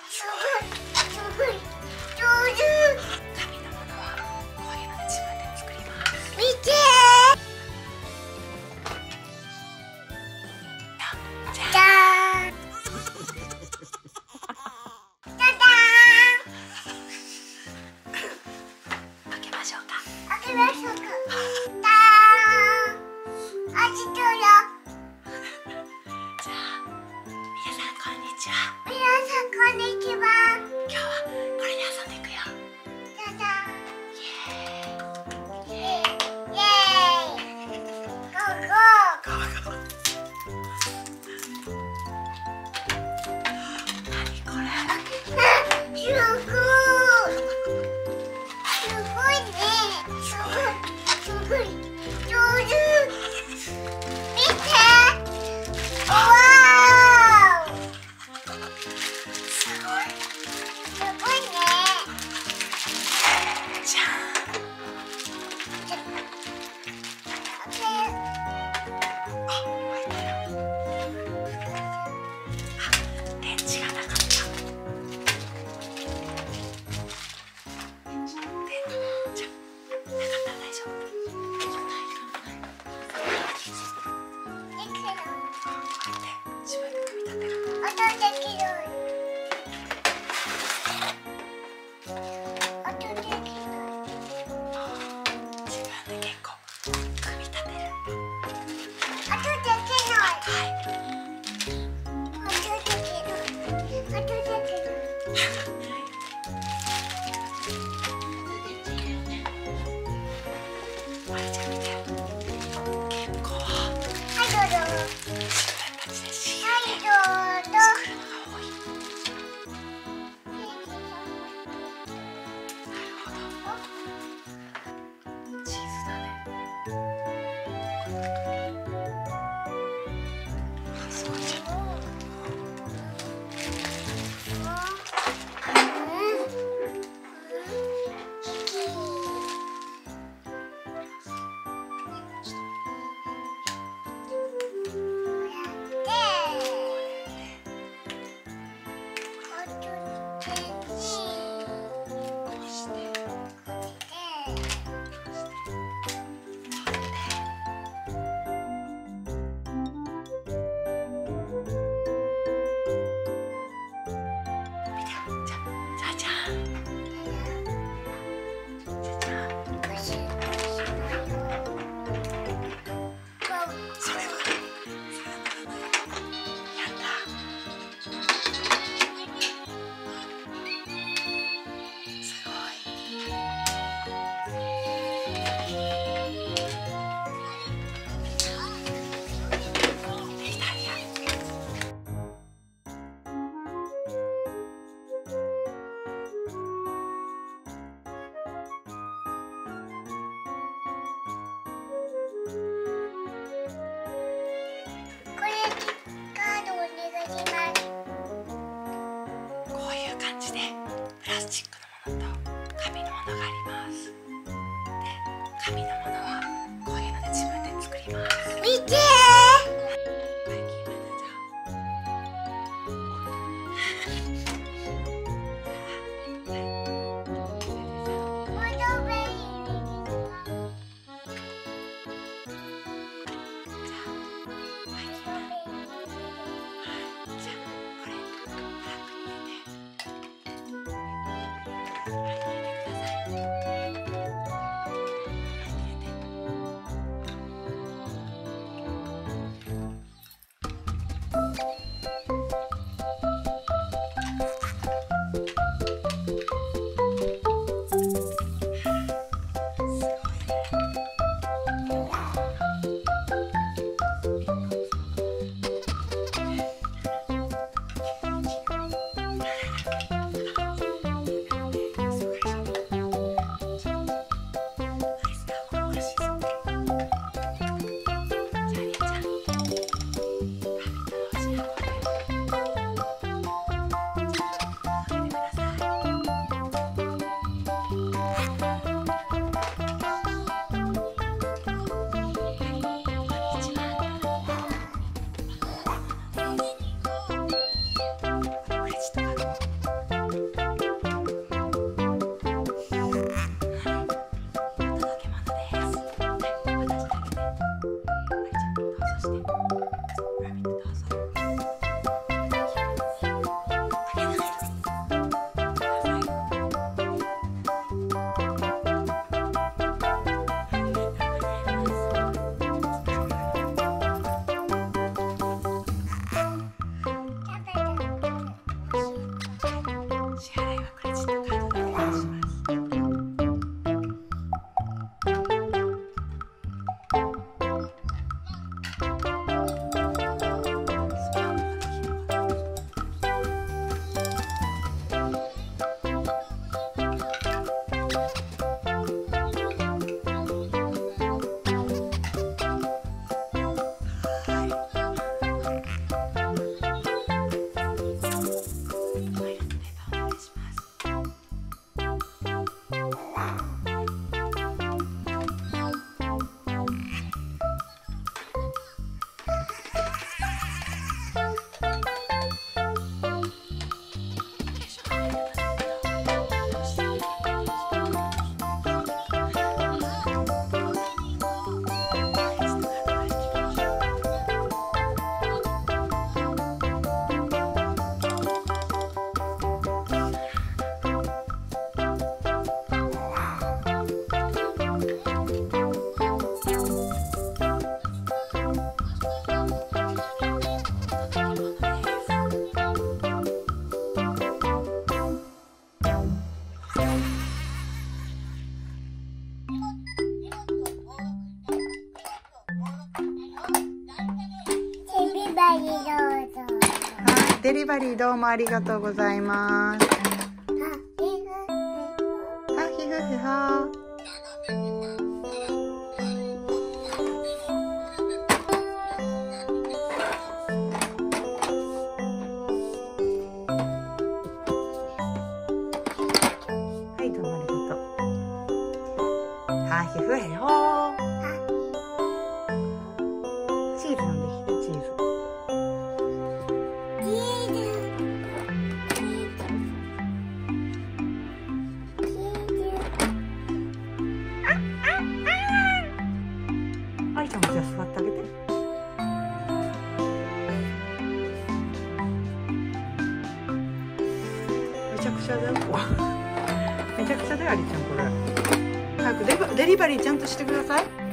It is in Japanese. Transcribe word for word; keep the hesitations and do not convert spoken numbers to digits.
すごいすごい上手。紙のものはこういうので自分で作ります。見てー。じゃーん。じゃじゃーん。開けましょうか。開けましょうか。だーん。味とよ。じゃあ皆さんこんにちは。皆さんこんにちは。今日はこれで遊んでいくよ。じゃじゃん。イエーイイエーイ。ゴーゴー。ゴーゴー。何これ。すごい。すごいね。すごい。すごい。上手。見て。わー。すごい。すごいね。じゃん。あ、開いたよ。あ、電池がなかった。電池じゃなかったら大丈夫。できる。こうやって自分で組み立てる。音できる。音できる。自分で結構組み立てる。音できない。はい。音できる。音できる。あれじゃ見て。結構。はいどうぞ。自分たちで仕上げて作るのが多い。なるほど。チーズだね。あ、すごいじゃん。プラスチックのものと紙のものがあります。で、紙のものはこういうので自分で作ります。見てー。はい、入れてください。 バリーどうもありがとうございます。あ、ひふふは。はい、どうもありがとう。はひふへほ。チーズ飲んできて、チーズ。愛ちゃんもじゃあ座ってあげて。めちゃくちゃだよ。めちゃくちゃだよ、アリちゃんこれ。早くデバデリバリーちゃんとしてください。